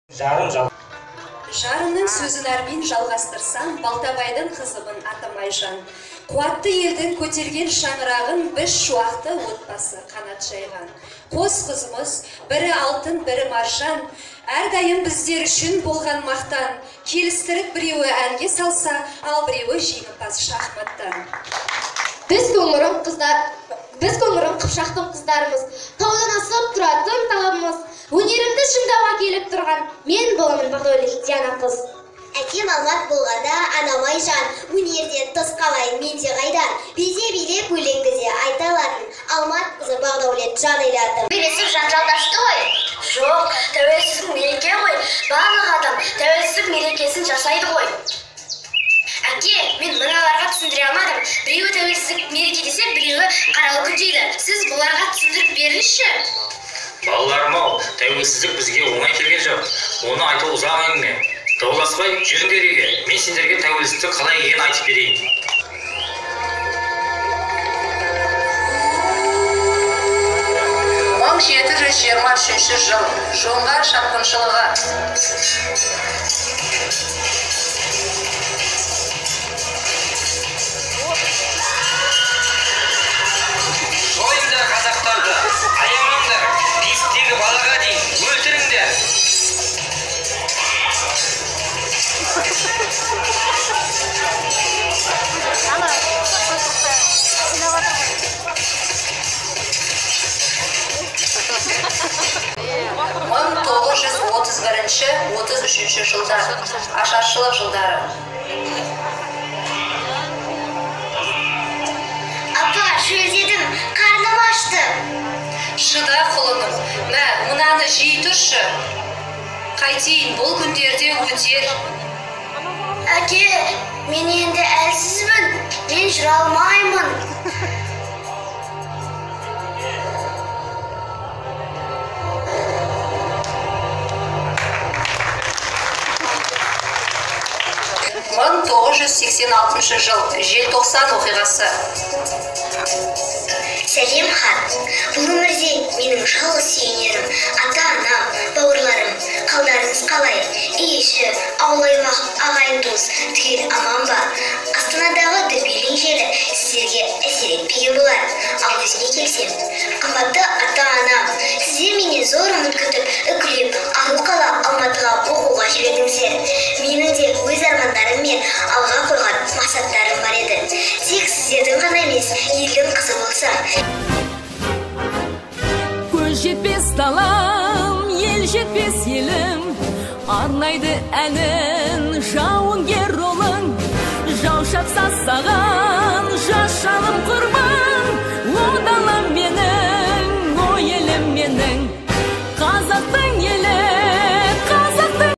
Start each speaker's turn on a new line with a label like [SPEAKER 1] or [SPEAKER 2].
[SPEAKER 1] Жарымның сөзін әрмен жалғастырсам, Балтабайдың қызымын атамайжан. Қуатты елдің көтерген шаңырағын біз шуақты отбасы қанат жайған. Қос қызымыз, бірі алтын, бірі маржан, әрдайым біздер үшін болған мақтан. Келістіріп біреуі әнге салса, ал біреуі жеңімпаз шахматтан.
[SPEAKER 2] Біз көңірім қыпшақтың қыздарымыз, таудан асып тұратын талабымыз, өнерімді шыңдауға келіп тұрған мен боламын Бақдәулет Диана қыз.
[SPEAKER 3] Әкем Алмат болғанда анамай жан, өнерден тыс қалайын менде қайдан, безе билеп өлеңді де айта алатын, Алмат қызы Бақдәулет жан айладым.
[SPEAKER 4] Бересіп жанжалдашты ғой? Жоқ, тәуелсіздік мереке ғой. Барлық адам тәуелсіздік мерекесін жасайды ғой. Әке, мен мыналарға түсіндіре алмадым. Біреуі тәуелсіздік мереке десе, біреуі қаралы күн дейді. Сіз бұларға түсіндіріп беріңізші.
[SPEAKER 5] Балаларым-ау, тәуелсіздік бізге оңай келген жоқ. Оны айту ұзақ әңгіме. Дауласпай жүріңдер үйге. Мен сендерге тәуелсіздік қалай екенін айтып берейін.
[SPEAKER 6] 1723 жыл. Жоңғар шапқыншылығы.
[SPEAKER 5] Жойыңдар қазақтарды, аямаңдар, бесіктегі балаға дейін өлтіріңдер.
[SPEAKER 6] Мың 931-33 жылдар. Ашаршылық жылдары.
[SPEAKER 3] Апа, шөлдедім, қарным ашты.
[SPEAKER 6] Шыда құлыным, мә, мынаны жей тұршы. Қайтейін, бұл күндерде өтер.
[SPEAKER 3] Әке, мен енді әлсізбін, мен жүре алмаймын.
[SPEAKER 6] Мың 986 жыл. Желтоқсан оқиғасы.
[SPEAKER 3] Сәлем хан, бұл өмірде менің жалғыз сүйенерім, ата-анам, бауырларым, қалдарыңыз қалай? Үй іші, ауыл-аймақ, ағайын туыс, түгел аман ба? Астанадағы дүрбелең желі сіздерге әсер етпеген болар. Ал өзіме келсем, қымбатты ата-анам, сіздер менен зор үміт күтіп, үкілеп, ауыл қала Алматыға оқуға жібердіңіздер. Менің де өз армандарым мен алға қойған мақсаттарым бар еді. Тек сіздердің ғана емес, елдің қызы болсам.
[SPEAKER 7] Көз жетпес далам, ел жетпес елім, арнайды әнін жауынгер ұлың. Жау шапса саған, жас жаным құрбан, о далам менің, о елім менің, қазақтың елі.